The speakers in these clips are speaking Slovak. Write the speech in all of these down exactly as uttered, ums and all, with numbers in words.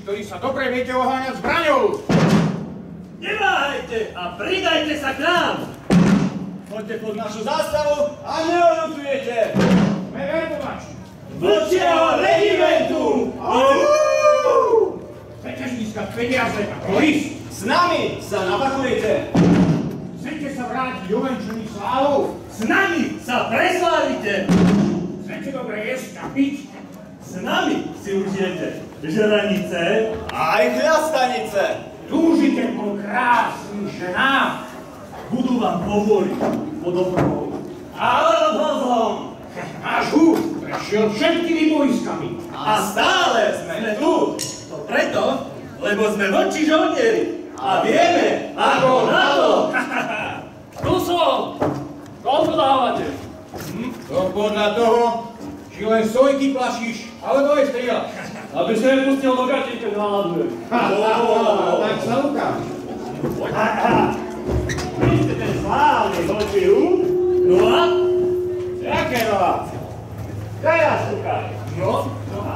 ktorí sa dobre viete oháňať zbraňou. Neváhajte a pridajte sa k nám. Poďte pod našu zástavu a neodutujete. Sme verbovači. Vlčieho regimentu! Chcete získať peniaze ako list? S nami sa napakujete. Chcete sa vrátiť ovenčený slávou? S nami sa preslávite. Chcete dobre jesť a piť? S nami si užijete žranice Aj chľastanice. Túžite po krásnych ženách? budú vám povoliť pod obrou. Ale odhozom! Náš húd prešiel všetkými bojskami. A stále sme tu. To preto, lebo sme vlčí žoldieri. A vieme, ako na to. Tu som! Koľko dávate? Hm? To podľa toho, či len sojky plašíš, alebo aj strieľaš. Aby sa nepustil do gatík, keď naladuje. Tak sa ukáž. Vy ste ten slávny vlčí húd? No a? Jaké no a? Teraz ukáž. No? No a?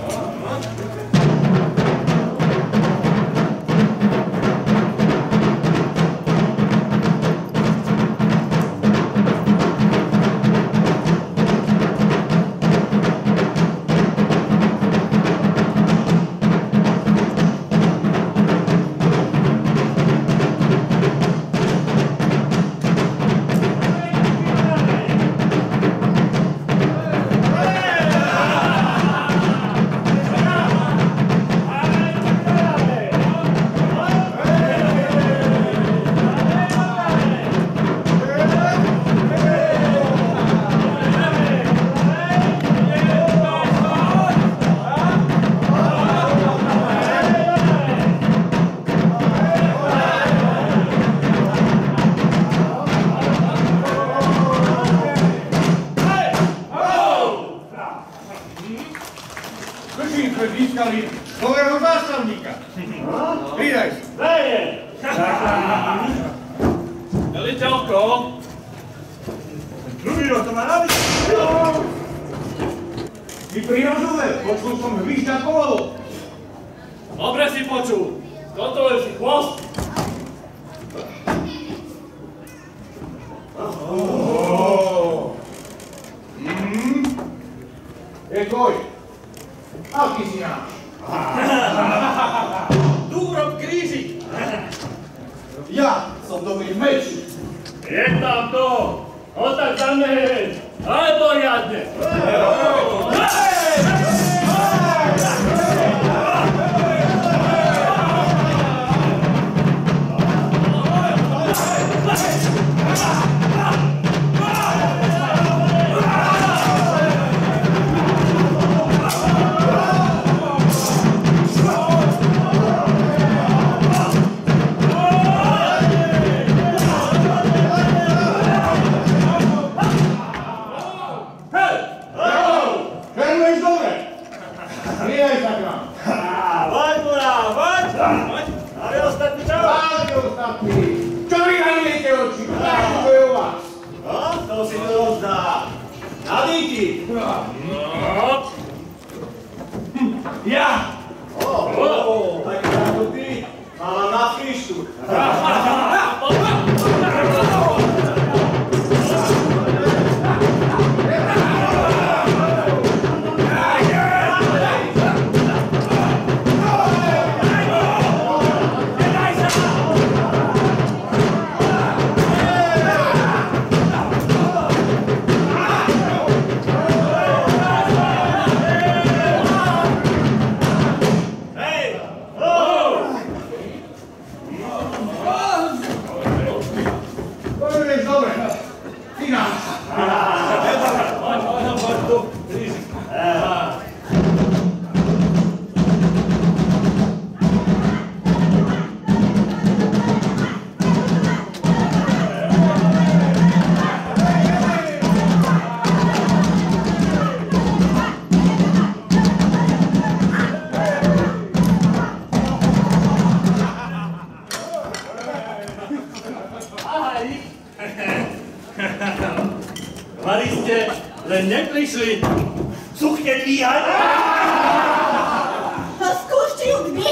Nového zástavníka. Pridaj sa. Veje! Veliteľko! Druhý rok to má nabiť. Ty prirodzové, počul som hvižďať povolu. Dobre si počul. Kontroluj si chvost. Je tvoj. Aký si náš? Dúrob kríži. Ja som dobrý meč. Je tam to. Otak za mne. Aj poriadne. Ja! O, tak ako ty, ale na fištu. Mali ste, len neprišli. Suchne dvíhať. A skúšte ju dvíhať.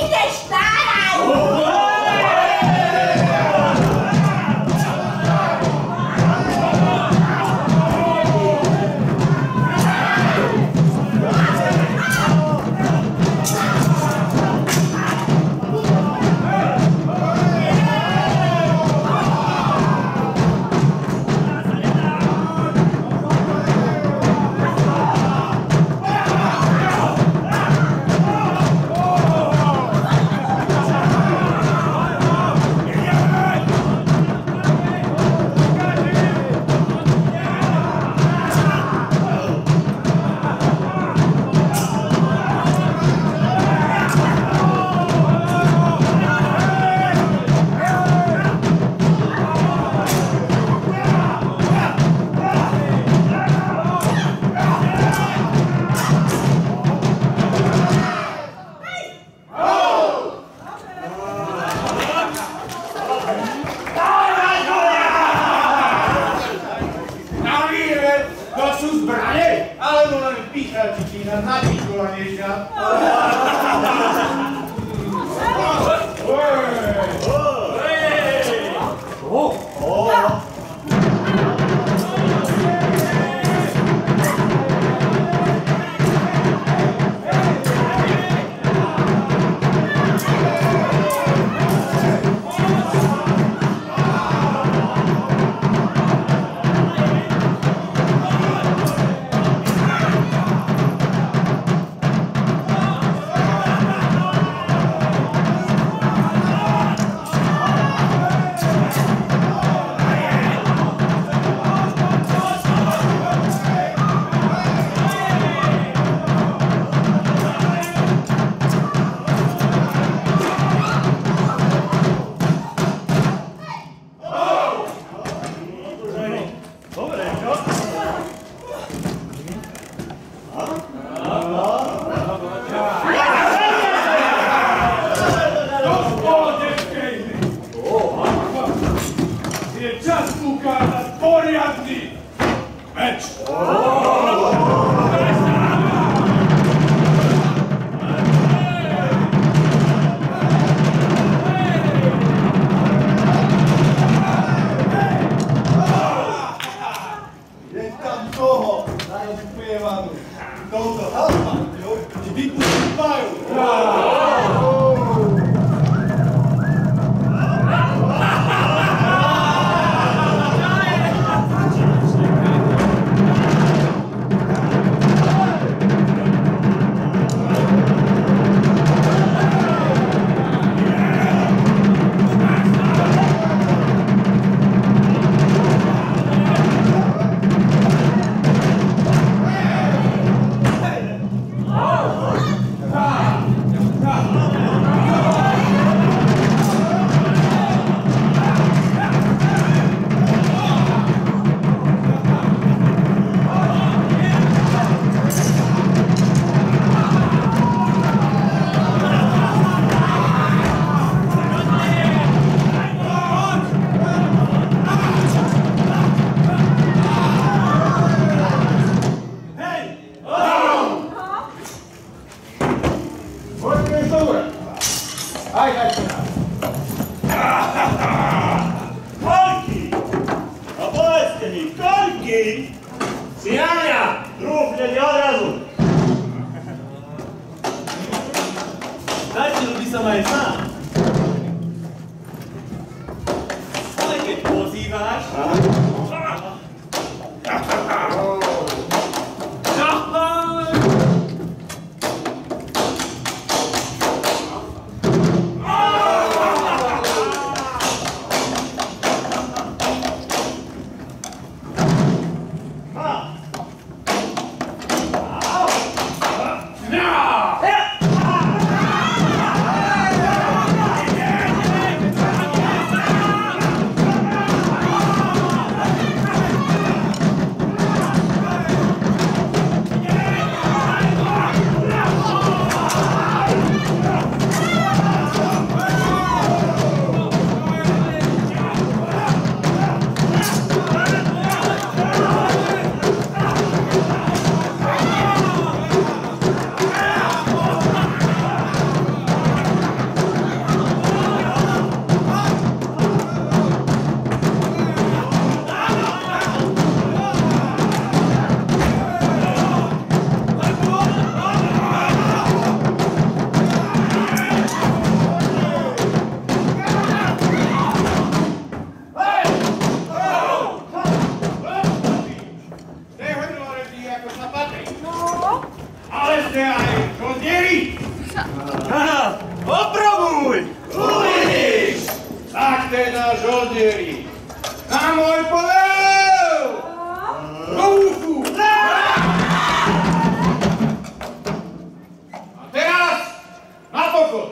ste aj žoldieri? Opravuj! Uvidíš! Tak teda žoldieri, na môj povel! Do úsu! A teraz na pochod!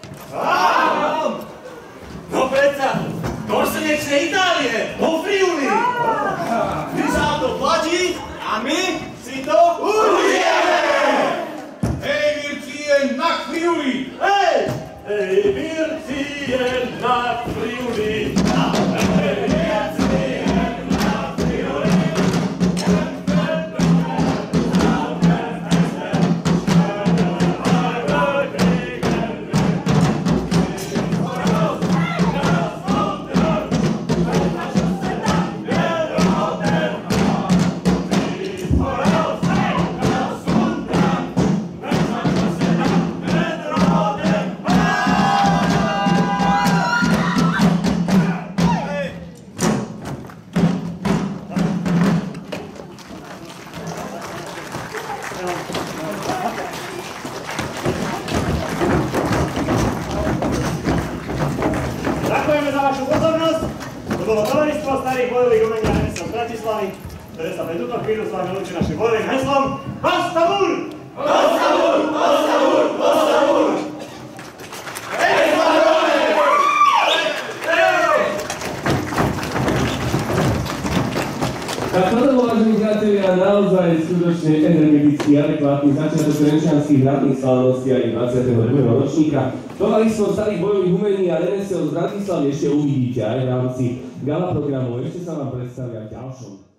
No predsa, do slnečnej Itálie, do Friuli! Ty sa to platí a my si to užijeme! Hej, Vircien, na Friuli! Hej! Hej, Vircien na Friuli! Ďakujeme za vašu pozornosť. To bolo Tovaristvo starých bojových umení a remesiel z Bratislavy, ktoré sa pre túto chvíľu s vami lúči našim bojovým heslom Postavur! Postavur! Postavur! Postavur! Tak toto, vážení priatelia, naozaj skutočne energeticky adekvátny začiatok renčianskych hradných slávností aj dvadsiateho druhého ročníka. Tovaristvo starých bojových umení a remesiel z Bratislavy ešte uvidíte aj v rámci gala programu. Ešte sa vám predstavia v ďalšom.